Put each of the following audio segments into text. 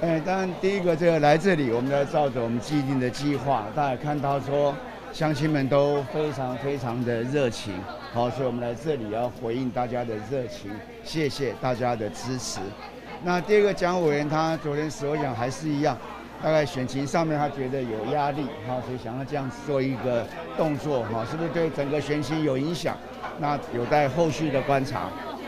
当然第一个这个来这里，我们要照着我们既定的计划，大家看到说乡亲们都非常的热情，好，所以我们来这里要回应大家的热情，谢谢大家的支持。那第二个蒋委员他昨天所讲还是一样，大概选情上面他觉得有压力，好，所以想要这样做一个动作，好，是不是对整个选情有影响？那有待后续的观察。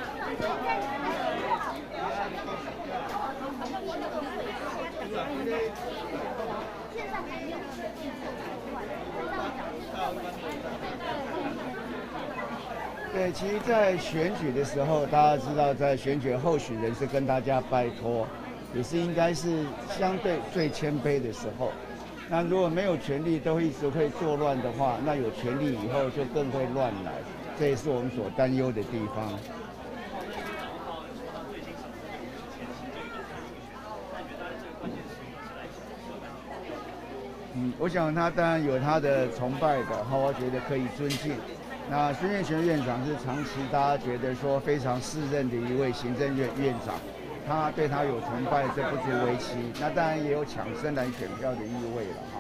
对，其实，在选举的时候，大家知道，在选举候选人是跟大家拜托，也是应该是相对最谦卑的时候。那如果没有权利都一直会作乱的话，那有权利以后就更会乱来，这也是我们所担忧的地方。我想他当然有他的崇拜的，我觉得可以尊敬。那孙运璇院长是长期大家觉得说非常适任的一位行政院院长，他对他有崇拜，这不足为奇。那当然也有抢深蓝选票的意味了哈。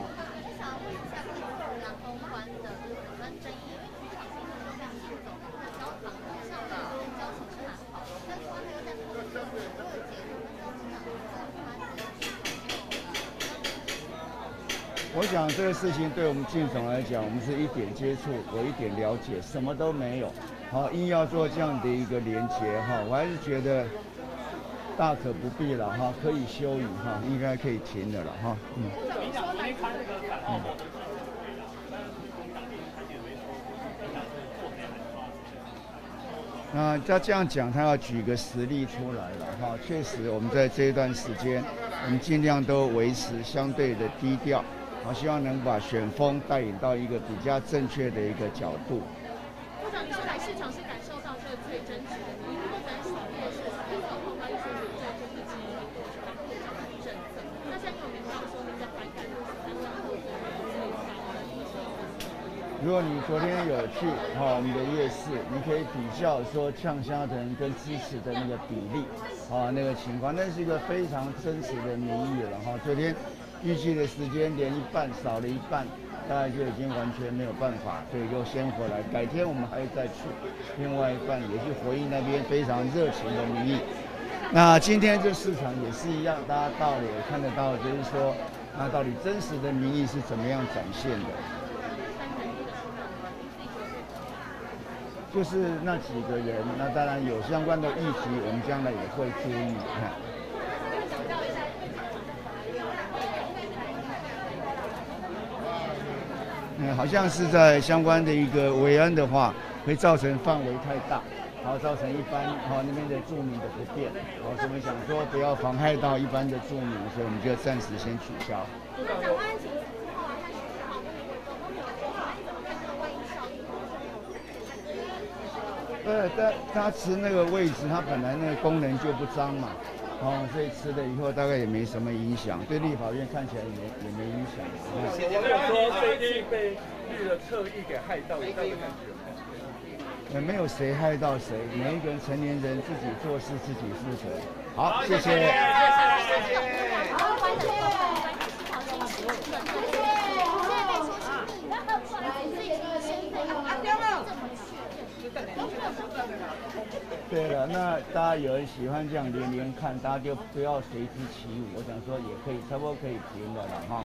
我想这个事情对我们靳总来讲，我们是一点接触，有一点了解，什么都没有。好，硬要做这样的一个连结哈，我还是觉得大可不必了哈，可以休矣哈，应该可以停的了哈。那他这样讲，他要举个实例出来了哈。确实，我们在这一段时间，我们尽量都维持相对的低调。我希望能把选风带引到一个比较正确的一个角度。 部长，你说来市场是感受到这个最真实的民意，不敢想的是遇到碰到一些民众就是基于反部长的政策。那现在有民调说您在反感63张候选人之类的如果你昨天有去我们的夜市，你可以比较说呛虾的人跟支持的那个比例那个情况，那是一个非常真实的民意了哈。昨天预计的时间连一半少了一半，大概就已经完全没有办法，所以就先回来。改天我们还会再去另外一半，也去回应那边非常热情的民意。那今天这市场也是一样，大家到了也看得到，就是说，那到底真实的民意是怎么样展现的？就是那几个人，那当然有相关的议题，我们将来也会注意。好像是在相关的一个维安的话，会造成范围太大，然后造成一般那边的住民的不便。所以我们想说不要妨害到一般的住民，所以我们就暂时先取消。但他持那个位置，他本来那个功能就不脏嘛，所以吃了以后大概也没什么影响，对立法院看起来也没影响。 现在说最近被绿的侧翼给害到，有这样的感觉吗？ 没有谁害到谁，每一个人成年人自己做事自己负责。好，谢谢。 好，关注市场的谢谢。 对了，那大家有人喜欢这样连连看，大家就不要随之起舞。我想说也可以，差不多可以停了啦哈。